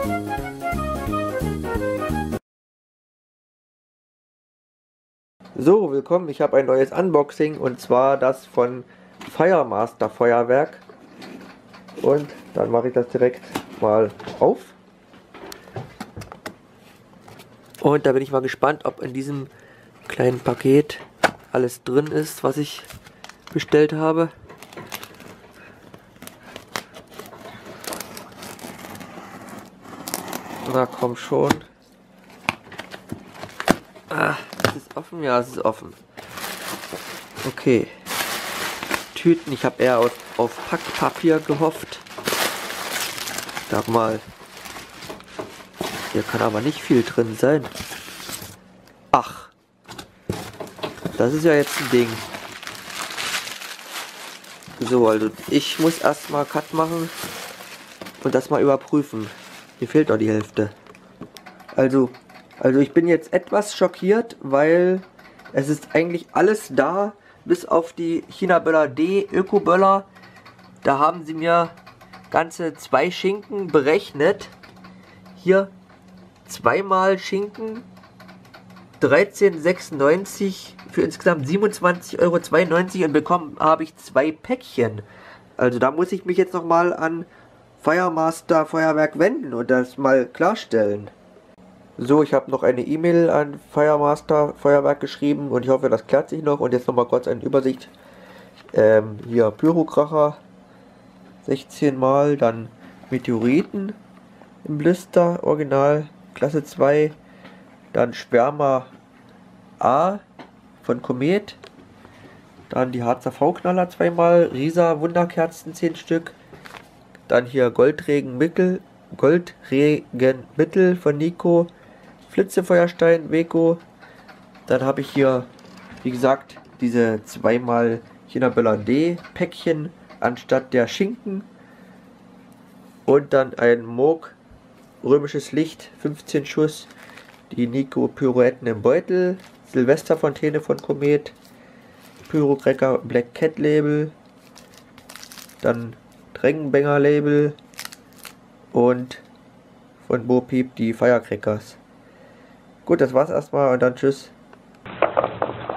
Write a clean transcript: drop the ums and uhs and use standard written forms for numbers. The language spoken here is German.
So, willkommen, ich habe ein neues Unboxing und zwar das von Firemaster Feuerwerk. Und dann mache ich das direkt mal auf. Und da bin ich mal gespannt, ob in diesem kleinen Paket alles drin ist, was ich bestellt habe. Na komm schon. Ah, ist es offen? Ja, es ist offen. Okay. Tüten, ich habe eher auf Packpapier gehofft. Sag mal. Hier kann aber nicht viel drin sein. Ach. Das ist ja jetzt ein Ding. So, also ich muss erstmal Cut machen und das mal überprüfen. Hier fehlt noch die Hälfte. Also ich bin jetzt etwas schockiert, weil es ist eigentlich alles da, bis auf die China-Böller D Öko-Böller. Da haben sie mir ganze 2 Schinken berechnet. Hier zweimal Schinken, 13,96 für insgesamt 27,92 € und bekommen habe ich 2 Päckchen. Also da muss ich mich jetzt nochmal an Firemaster Feuerwerk wenden und das mal klarstellen. So, ich habe noch eine E-Mail an Firemaster Feuerwerk geschrieben und ich hoffe, das klärt sich noch. Und jetzt nochmal kurz eine Übersicht. Hier Pyrokracher 16 Mal, dann Meteoriten im Blister, Original, Klasse 2, dann Schwärmer A von Komet, dann die Harzer V-Knaller zweimal, Risa Wunderkerzen 10 Stück, dann hier Goldregen Mittel von Nico, Flitzefeuerstein Weco, dann habe ich hier, wie gesagt, diese zweimal China-Böller D Päckchen anstatt der Schinken und dann ein Moog römisches Licht 15 Schuss, die Nico Pirouetten im Beutel, Silvesterfontäne von Komet, Pyrocracker Black Cat Label, dann Drängenbanger Label und von Bo Peep die Firecrackers. Gut, das war's erstmal und dann tschüss.